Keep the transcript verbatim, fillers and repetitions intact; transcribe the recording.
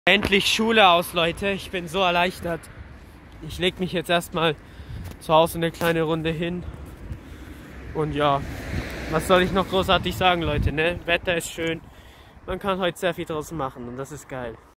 Endlich Schule aus, Leute. Ich bin so erleichtert. Ich leg mich jetzt erstmal zu Hause eine kleine Runde hin. Und ja, was soll ich noch großartig sagen, Leute, ne? Wetter ist schön. Man kann heute sehr viel draußen machen und das ist geil.